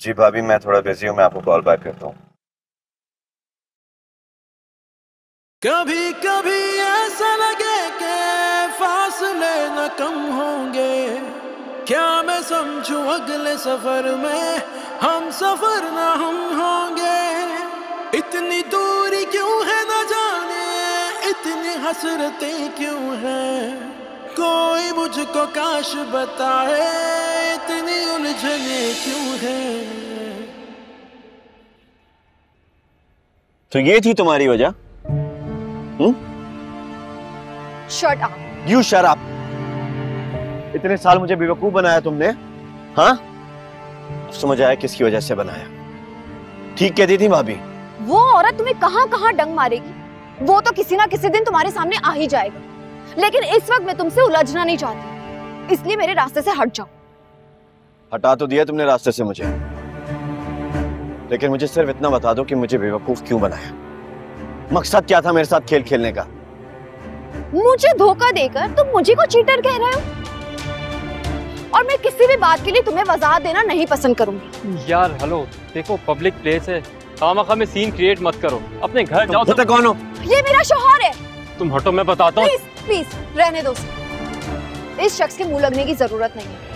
जी भाभी, मैं थोड़ा बिजी हूँ, मैं आपको कॉल बैक करता हूँ। कभी कभी ऐसा लगे कि फासले न कम होंगे, क्या मैं समझूं अगले सफर में हम सफर न हम होंगे। इतनी दूरी क्यों है न जाने, इतनी हसरतें क्यों हैं, कोई मुझको काश बताए इतनी उलझने क्यों हैं। तो ये थी तुम्हारी वजह? Shut up. You shut up. इतने साल मुझे बेवकूफ बनाया तुमने, हाँ? अब समझ आया किसकी वजह से बनाया। ठीक कहती थी भाभी। वो औरत तुम्हें कहाँ कहाँ डंग मारेगी, वो तो किसी ना किसी दिन तुम्हारे सामने आ ही जाएगा। लेकिन इस वक्त मैं तुमसे उलझना नहीं चाहती, इसलिए मेरे रास्ते से हट जाओ। हटा तो दिया तुमने रास्ते से मुझे, लेकिन मुझे सिर्फ इतना बता दो कि मुझे बेवकूफ क्यों बनाया। मकसद क्या था मेरे साथ खेल खेलने का? मुझे धोखा देकर तुम मुझे को चीटर कह रहे हो, और मैं किसी भी बात के लिए तुम्हें वजाहत देना नहीं पसंद करूंगी। यार हेलो, देखो पब्लिक प्लेस है, खामखा में सीन क्रिएट मत करो, अपने घर जाओ। तुम कौन हो? ये मेरा शौहर है। तुम हटो, मैं बताता हूँ। प्लीज प्लीज रहने दो, इस शख्स के मुंह लगने की जरूरत नहीं है।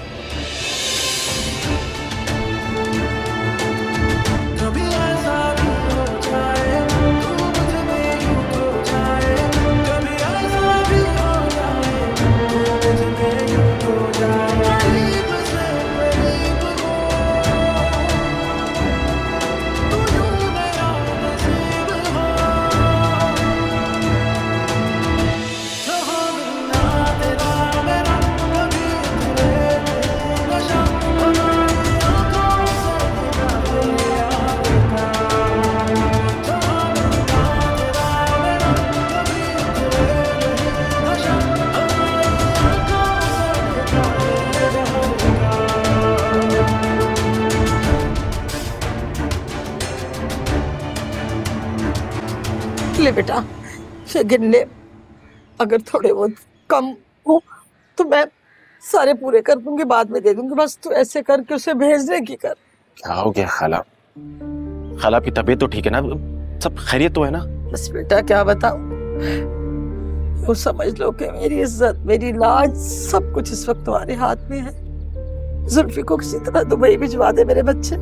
ले बेटा, ये गिन ले, अगर थोड़े बहुत कम हो तो मैं सारे पूरे कर दूंगी, बाद में दे दूंगी। बस तू ऐसे करके उसे भेजने की कर। क्या हो गया खाला? खाला की तबीयत तो ठीक है ना? सब खैरियत तो है ना? बस बेटा क्या बताऊं, वो समझ लो कि मेरी इज्जत, मेरी लाज, सब कुछ इस वक्त तुम्हारे हाथ में है। जुल्फी को किसी तरह दुबई भिजवा दे मेरे बच्चे।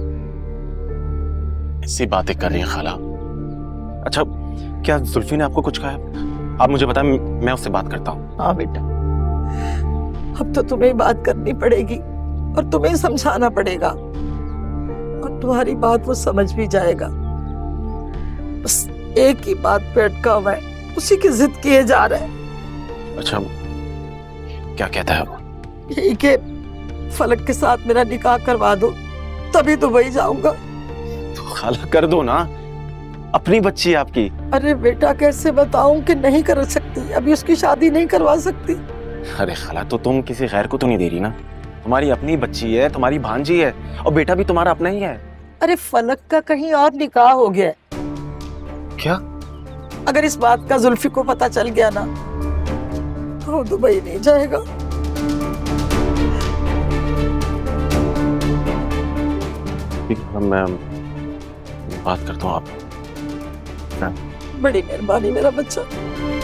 ऐसी बातें कर रही है खाला। अच्छा, क्या जुल्फी ने आपको कुछ कहा? आप मुझे बताएं, मैं उससे बात करता हूँ। हाँ बेटा, अब तो तुम्हें ही बात करनी पड़ेगी और तुम्हें ही समझाना पड़ेगा, और तुम्हारी बात वो समझ भी जाएगा। बस एक ही बात पे अटका हुआ है, उसी की जिद किए जा रहा है। अच्छा, क्या कहता है वो? यही कि फलक के साथ मेरा निकाह करवा दो, तभी दुबई जाऊंगा। तो खाला कर दो ना, अपनी बच्ची है आपकी। अरे बेटा कैसे बताऊं कि नहीं कर सकती, अभी उसकी शादी नहीं करवा सकती। अरे खाला, तो तुम किसी गैर को तो नहीं दे रही ना? तुम्हारी अपनी बच्ची है, तुम्हारी भांजी है, और बेटा भी तुम्हारा अपना ही है। अरे फलक का कहीं और निकाह हो गया। क्या? अगर इस बात का जुल्फी को पता चल गया ना तो वो दुबई नहीं जाएगा। मैं बात करता हूँ, आप। बड़ी मेहरबानी मेरा बच्चा।